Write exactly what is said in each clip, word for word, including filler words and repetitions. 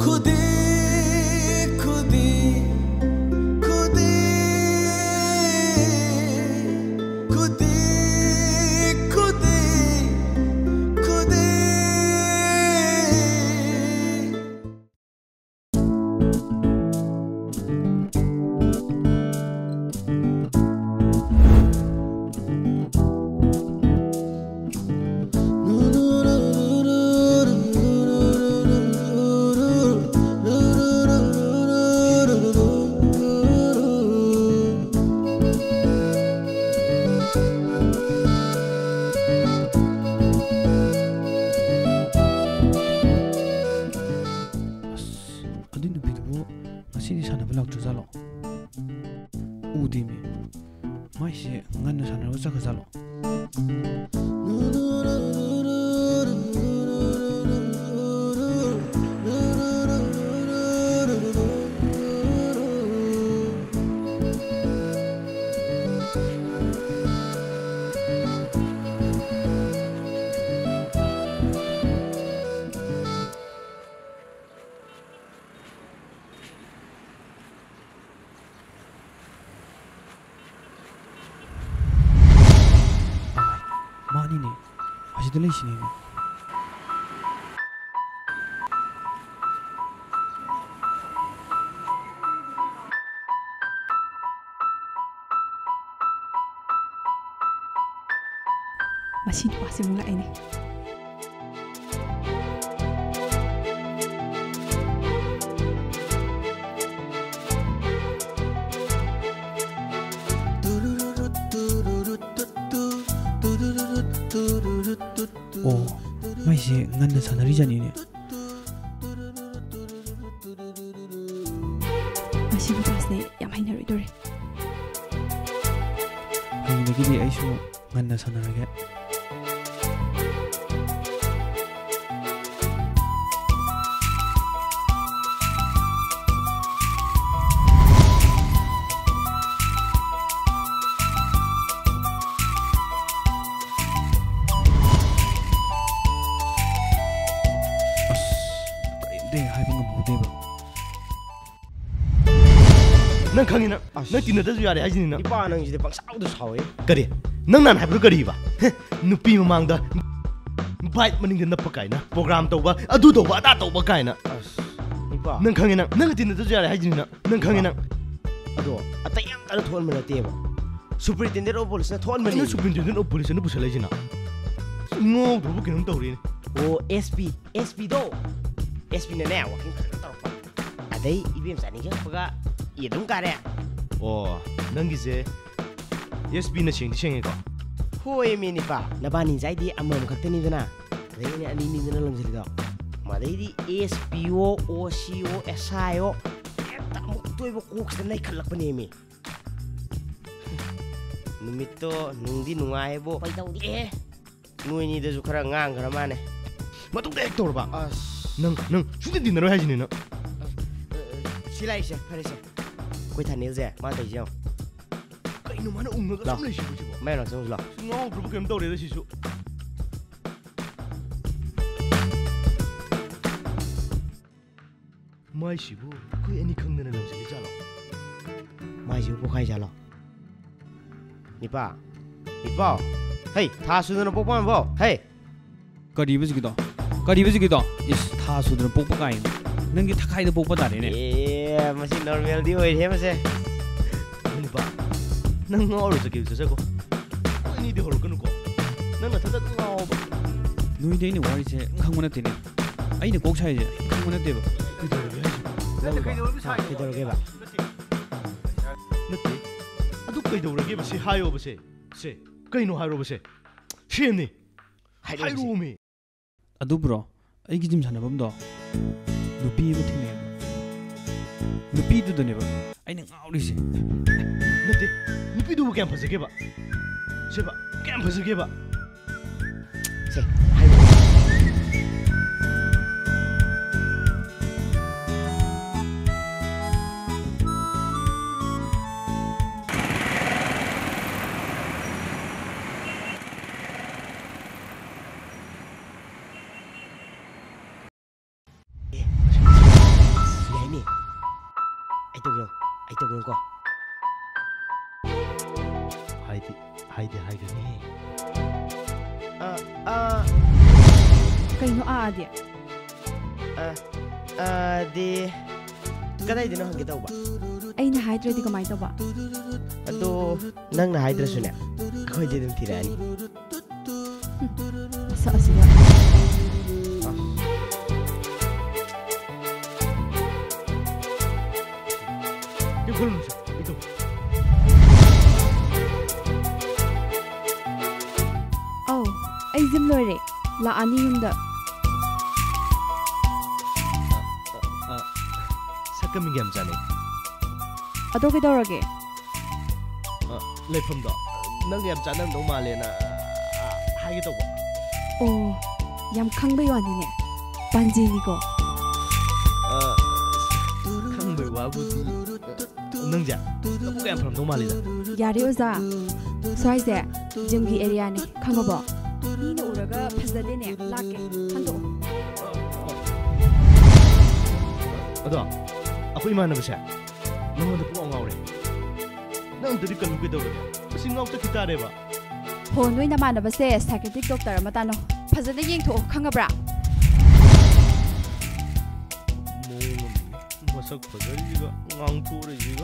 खुदी खुदी खुदी खुदी खुदी खुदी Masih pasti mulai ini. Oh, masih nganda sanari jani ini. Masih pasti yang main dari dulu. Hari ini kita aisu nganda sanari ke. Nang khangina nang tinada ju yare hajini na ipa nang jide pang sau du sawe kari nang nan haibru kari ba nupi mamang da bite maning da nappa kaina program tawba adu tawba ata tawba kaina ipa nang khangina nang tinada ju yare hajini na nang khangina ado ata yang kana thon mana te ba superintendent of police na thon mani superintendent of police na busala jina ngo do bu kinum tawri o sp sp do sp na na waking tarpa adai ibem sani ja paga idung kare oh nangise sp na cheng cheng ko hoi mini pa nabani jaidi amam khaktani dana reini ani ni dana langjali da madai di spo oco sio eta mu toibo koks na khalak pane mi numito nungdi nungai bo pai tawdi eh nui ni da ju khara ngang khara mane matung dek tor ba nang nang sude dinaro hajini na silai se phare se koi Thani je ma tai jao kai no mana ung ga sam le shi bu ji bo mai la song la ngo group kem tawre da shi su mai shi bu koi ani khang na lang se ja lo mai ju bo khai ja lo ni pa ni pa hey tha su na bo pa bo hey kari bu ji do kari bu ji do is tha su na bo pa kai nang gi thakai da bo pa da ne eh masi normal di oi the ma se ni pa nang ngo ro se ke se ko koi ni de hor kan ko nang na tha da ngo ba nui de ni wari se khang mo na te ne ai ne kok sai je khang mo na te ba kidor ge ba nate adu kai do ge ba se hayo ba se se kai no hayo ba se shem ni hayo me adu bro ai gi jim sana bam do nupi ba thine nupi du do ne ba ai ne ngau ri se nate nupi du kem phase ge ba se ba kem phase ge ba se hayo ai tau yang ai tau yang ko haidi haidi haigani a a Kaino aadi? a a de kadai dino hangi tau ba Aina haidradi kamai tauba? ado nang na haidra sune khoi je dum thirani Sa asiga. Yung gulong siya. Ito. Oh, ay zim lore. Laani yunda. Sa kaming yam jane. Ado kidorage? Leifamda. Nang yam jane nang male na haigi tawba. Oh, yam khangbai wani ne. Panji ni ko. Khangbai wabudi. Nang ja. Ko yam from nang male da. Yari oza. Swai se jimgi area ni khangabo. Ni ne uraga phazale ne lake. Hando. Ado. Ako imanaba siya. Nangona po ang ngawre. Nang diri kalugi daw. Kasi ngaw ta kitare ba. Phone noi namanaba se psychiatric doctor matano. Phazale yengtho khangabra. Masak phazaliga ngang thore jiga.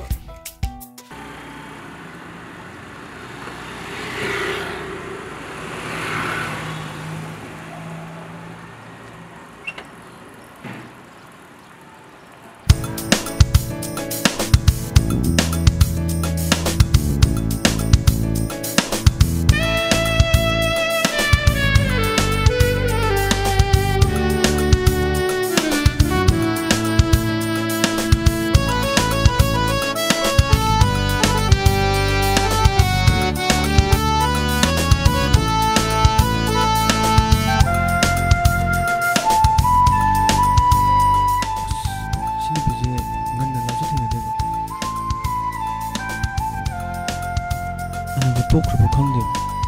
ꯇꯣꯛꯈ꯭ꯔꯕ ꯈꯪꯗꯦ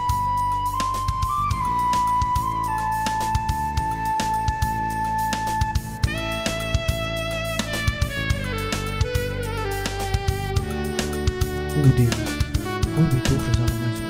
우리 우리 도시잖아 말이야.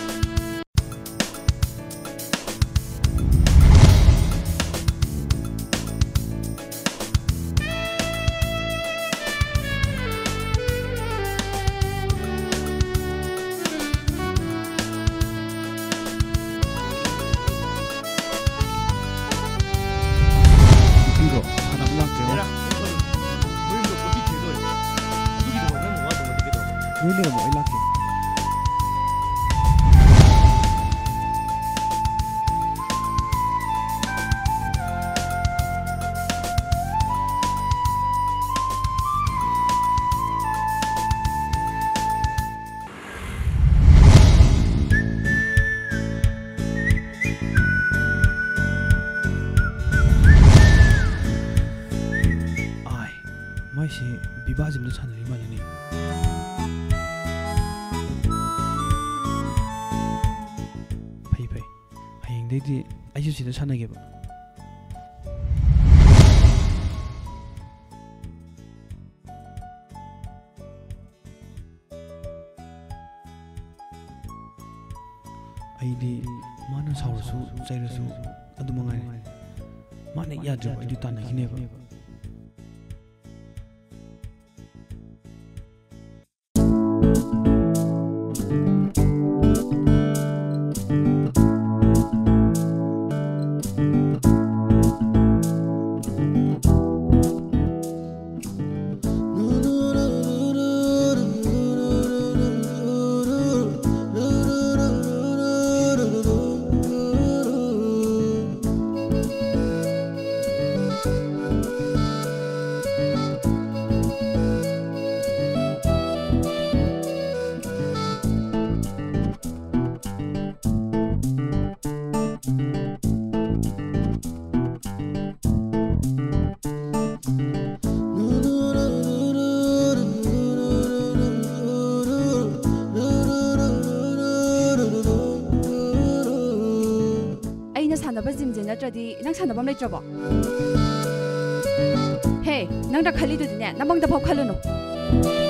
이거 사람 낚게요. 내가 뭐 일할게. 아이, 마이시 비바짐도 찾는 이 말이니. 이 아저씨도 산하게 봐. 아이디 마나 사오수 자이러수 아두망아이 마나 야드로 아이디 따나긴 해봐. 너저디 낭 산다밤 레저버 헤이 낭다 칼리도디네 나방다 법 칼로노 ꯇꯥꯕꯨ